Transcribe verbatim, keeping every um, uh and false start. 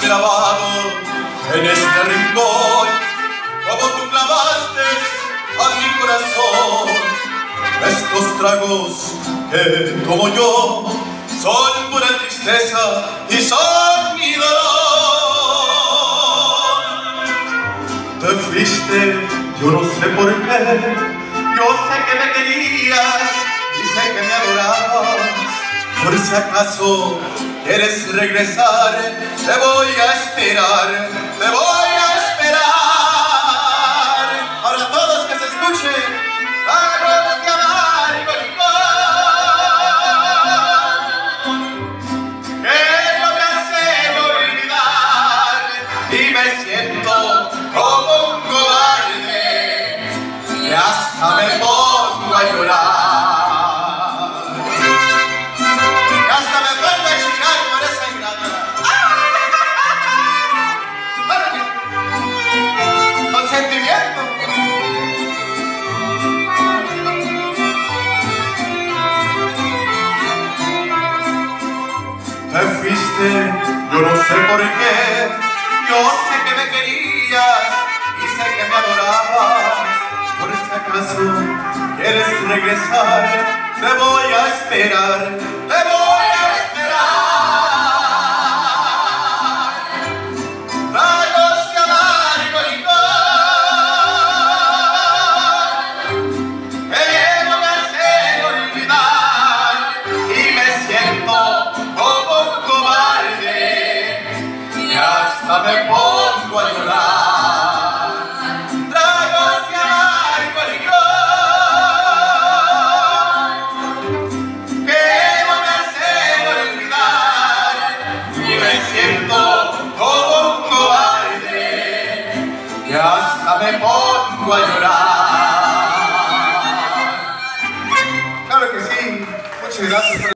clavado en este rincón, como tú clavaste a mi corazón. Estos tragos que, como yo, son pura tristeza y son mi dolor. Te fuiste, yo no sé por qué, yo sé que me querías y sé que me adorabas. Por si acaso quieres regresar, te voy a esperar, te voy a esperar. Ahora todos que se escuchen, tragos de amargo licor, que no me hacen olvidar y me siento como un cobarde y hasta me pongo a llorar. Te fuiste, yo no sé por qué, yo sé que me querías y sé que me adorabas. Por si acaso quieres regresar, te voy a esperar, te voy a esperar. Tragos de amargo licor, que no me hacen olvidar y me siento hasta me pongo a llorar. Tragos de amargo licor, que no me hacen olvidar y me siento como un cobarde y hasta me pongo a llorar. Claro que sí, muchas gracias.